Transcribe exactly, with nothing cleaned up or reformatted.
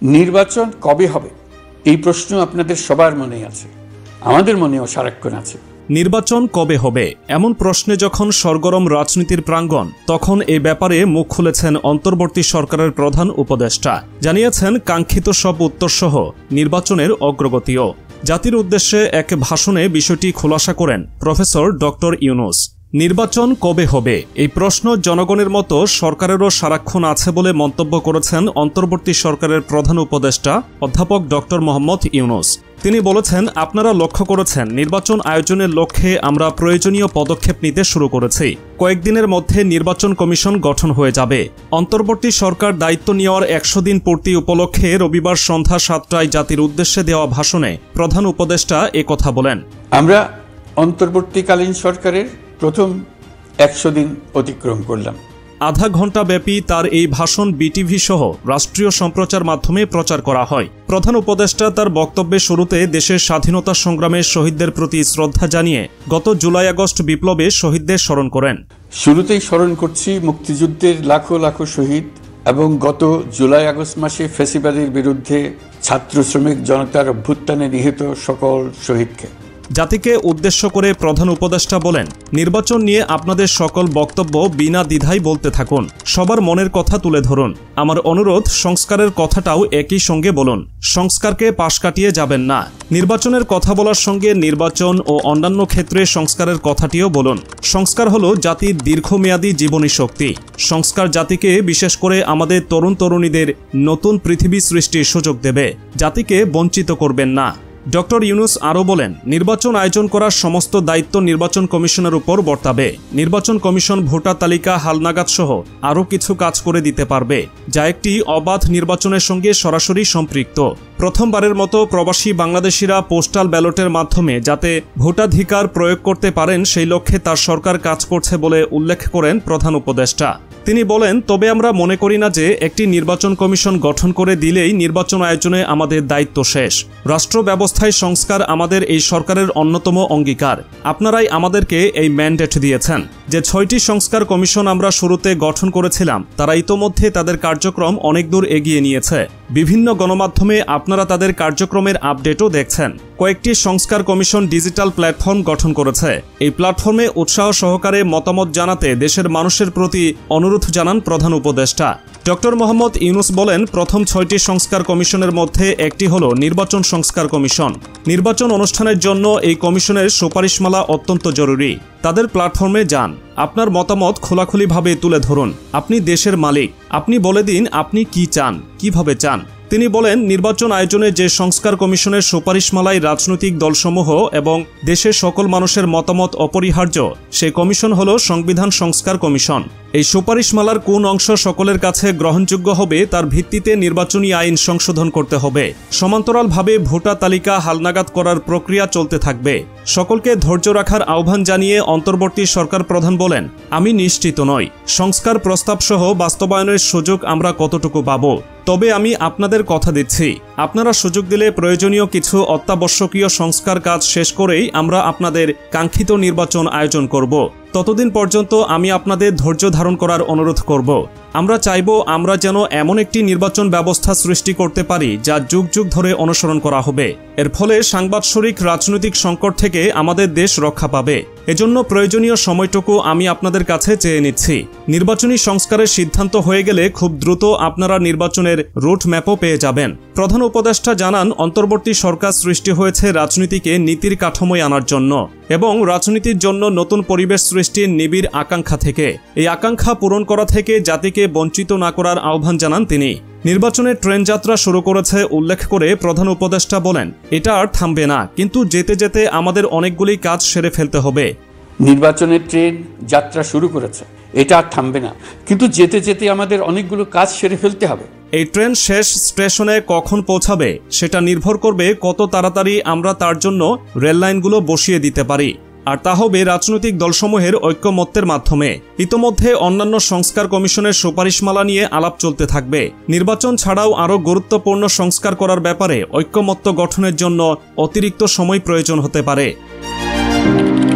নির্বাচন কবে হবে এই প্রশ্ন আপনাদের সবার মনে আছে, আমাদের মনেও সারাক্ষণ আছে। নির্বাচন কবে হবে এমন প্রশ্নে যখন সরগরম রাজনীতির প্রাঙ্গণ, তখন এ ব্যাপারে মুখ খুলেছেন অন্তর্বর্তী সরকারের প্রধান উপদেষ্টা। জানিয়েছেন কাঙ্ক্ষিত সব উত্তরসহ নির্বাচনের অগ্রগতিও। জাতির উদ্দেশ্যে এক ভাষণে বিষয়টি খোলাসা করেন প্রফেসর ডক্টর ইউনূস। নির্বাচন কবে হবে এই প্রশ্ন জনগণের মতো সরকারেরও সারাক্ষণ আছে বলে মন্তব্য করেছেন অন্তর্বর্তী সরকারের প্রধান উপদেষ্টা অধ্যাপক ডক্টর মোহাম্মদ ইউনূস। তিনি বলেছেন, আপনারা লক্ষ্য করেছেন নির্বাচন আয়োজনের লক্ষ্যে আমরা প্রয়োজনীয় পদক্ষেপ নিতে শুরু করেছি। কয়েকদিনের মধ্যে নির্বাচন কমিশন গঠন হয়ে যাবে। অন্তর্বর্তী সরকার দায়িত্ব নেওয়ার একশো দিন পূর্তি উপলক্ষে রবিবার সন্ধ্যা সাতটায় জাতির উদ্দেশ্যে দেওয়া ভাষণে প্রধান উপদেষ্টা একথা বলেন। আমরা অন্তর্বর্তীকালীন সরকারের প্রথম একশো দিন অতিক্রম করলাম। আধা ঘণ্টা ব্যাপী তার এই ভাষণ বিটিভি সহ রাষ্ট্রীয় সম্প্রচার মাধ্যমে প্রচার করা হয়। প্রধান উপদেষ্টা তার বক্তব্যের শুরুতে দেশের স্বাধীনতা সংগ্রামের শহীদদের প্রতি শ্রদ্ধা জানিয়ে গত জুলাই আগস্ট বিপ্লবে শহীদদের স্মরণ করেন। শুরুতেই স্মরণ করছি মুক্তিযুদ্ধের লাখো লাখো শহীদ এবং গত জুলাই আগস্ট মাসে ফ্যাসিবাদের বিরুদ্ধে ছাত্র শ্রমিক জনতার অভ্যুত্থানে নিহত সকল শহীদকে। জাতিকে উদ্দেশ্য করে প্রধান উপদেষ্টা বলেন, নির্বাচন নিয়ে আপনাদের সকল বক্তব্য বিনা দ্বিধায় বলতে থাকুন, সবার মনের কথা তুলে ধরুন। আমার অনুরোধ, সংস্কারের কথাটাও একই সঙ্গে বলুন, সংস্কারকে পাশ কাটিয়ে যাবেন না। নির্বাচনের কথা বলার সঙ্গে নির্বাচন ও অন্যান্য ক্ষেত্রে সংস্কারের কথাটিও বলুন। সংস্কার হলো জাতির দীর্ঘমেয়াদী জীবনী শক্তি। সংস্কার জাতিকে, বিশেষ করে আমাদের তরুণ তরুণীদের নতুন পৃথিবী সৃষ্টির সুযোগ দেবে, জাতিকে বঞ্চিত করবেন না। ডক্টর ইউনূস আরও বলেন, নির্বাচন আয়োজন করার সমস্ত দায়িত্ব নির্বাচন কমিশনের উপর বর্তাবে। নির্বাচন কমিশন ভোটার তালিকা হালনাগাদ সহ আরও কিছু কাজ করে দিতে পারবে, যা একটি অবাধ নির্বাচনের সঙ্গে সরাসরি সম্পৃক্ত। প্রথমবারের মতো প্রবাসী বাংলাদেশিরা পোস্টাল ব্যালটের মাধ্যমে যাতে ভোটাধিকার প্রয়োগ করতে পারেন সেই লক্ষ্যে তার সরকার কাজ করছে বলে উল্লেখ করেন প্রধান উপদেষ্টা। তিনি বলেন, তবে আমরা মনে করি না যে একটি নির্বাচন কমিশন গঠন করে দিলেই নির্বাচন আয়োজনে আমাদের দায়িত্ব শেষ। রাষ্ট্র ব্যবস্থায় সংস্কার আমাদের এই সরকারের অন্যতম অঙ্গীকার। আপনারাই আমাদেরকে এই ম্যান্ডেট দিয়েছেন। যে ছয়টি সংস্কার কমিশন আমরা শুরুতে গঠন করেছিলাম তারা ইতোমধ্যে তাদের কার্যক্রম অনেক দূর এগিয়ে নিয়েছে। বিভিন্ন গণমাধ্যমে আপনারা তাদের কার্যক্রমের আপডেটও দেখছেন। কয়েকটি সংস্কার কমিশন ডিজিটাল প্ল্যাটফর্ম গঠন করেছে। এই প্ল্যাটফর্মে উৎসাহ সহকারে মতামত জানাতে দেশের মানুষের প্রতি অনুরোধ জানান প্রধান উপদেষ্টা। ডক্টর মোহাম্মদ ইউনূস বলেন, প্রথম ছয়টি সংস্কার কমিশনের মধ্যে একটি হল নির্বাচন সংস্কার কমিশন। নির্বাচন অনুষ্ঠানের জন্য এই কমিশনের সুপারিশমালা অত্যন্ত জরুরি। তাদের প্ল্যাটফর্মে যান, আপনার মতামত খোলাখুলিভাবে তুলে ধরুন। আপনি দেশের মালিক, আপনি বলে দিন আপনি কি চান, কিভাবে চান। তিনি বলেন, নির্বাচন আয়োজনে যে সংস্কার কমিশনের সুপারিশমালায় রাজনৈতিক দলসমূহ এবং দেশের সকল মানুষের মতামত অপরিহার্য, সেই কমিশন হল সংবিধান সংস্কার কমিশন। এই সুপারিশমালার কোন অংশ সকলের কাছে গ্রহণযোগ্য হবে তার ভিত্তিতে নির্বাচনী আইন সংশোধন করতে হবে। সমান্তরালভাবে ভোটার তালিকা হালনাগাদ করার প্রক্রিয়া চলতে থাকবে। সকলকে ধৈর্য রাখার আহ্বান জানিয়ে অন্তর্বর্তী সরকার প্রধান বলেন, আমি নিশ্চিত নই সংস্কার প্রস্তাব সহ বাস্তবায়নের সুযোগ আমরা কতটুকু পাব, তবে আমি আপনাদের কথা দিচ্ছি, আপনারা সুযোগ দিলে প্রয়োজনীয় কিছু অত্যাবশ্যকীয় সংস্কার কাজ শেষ করেই আমরা আপনাদের কাঙ্ক্ষিত নির্বাচন আয়োজন করব। ততদিন পর্যন্ত আমি আপনাদের ধৈর্য ধারণ করার অনুরোধ করব। আমরা চাইব আমরা যেন এমন একটি নির্বাচন ব্যবস্থা সৃষ্টি করতে পারি যা যুগ যুগ ধরে অনুসরণ করা হবে। এর ফলে সাংবাদসরিক রাজনৈতিক সংকট থেকে আমাদের দেশ রক্ষা পাবে। এজন্য প্রয়োজনীয় সময়টুকু আমি আপনাদের কাছে চেয়ে নিচ্ছি। নির্বাচনী সংস্কারের সিদ্ধান্ত হয়ে গেলে খুব দ্রুত আপনারা নির্বাচনের রুট ম্যাপও পেয়ে যাবেন। প্রধান উপদেষ্টা জানান, অন্তর্বর্তী সরকার সৃষ্টি হয়েছে রাজনীতিকে নীতির কাঠামোয় আনার জন্য এবং রাজনীতির জন্য নতুন পরিবেশ সৃষ্টির নিবিড় আকাঙ্ক্ষা থেকে। এই আকাঙ্ক্ষা পূরণ করা থেকে জাতিকে বঞ্চিত না করার আহ্বান জানান তিনি। নির্বাচনের ট্রেন যাত্রা শুরু করেছে উল্লেখ করে প্রধান উপদেষ্টা বলেন, এটা আর থামবে না, কিন্তু যেতে যেতে আমাদের অনেকগুলি কাজ সেরে ফেলতে হবে। নির্বাচনের ট্রেন যাত্রা শুরু করেছে, এটা আর থামবে না, কিন্তু যেতে যেতে আমাদের অনেকগুলো কাজ সেরে ফেলতে হবে। এই ট্রেন শেষ স্টেশনে কখন পৌঁছাবে সেটা নির্ভর করবে কত তাড়াতাড়ি আমরা তার জন্য রেললাইনগুলো বসিয়ে দিতে পারি। আর তা হবে রাজনৈতিক দলসমূহের ঐক্যমত্যের মাধ্যমে। ইতোমধ্যে অন্যান্য সংস্কার কমিশনের সুপারিশমালা নিয়ে আলাপ চলতে থাকবে। নির্বাচন ছাড়াও আরও গুরুত্বপূর্ণ সংস্কার করার ব্যাপারে ঐক্যমত্য গঠনের জন্য অতিরিক্ত সময় প্রয়োজন হতে পারে।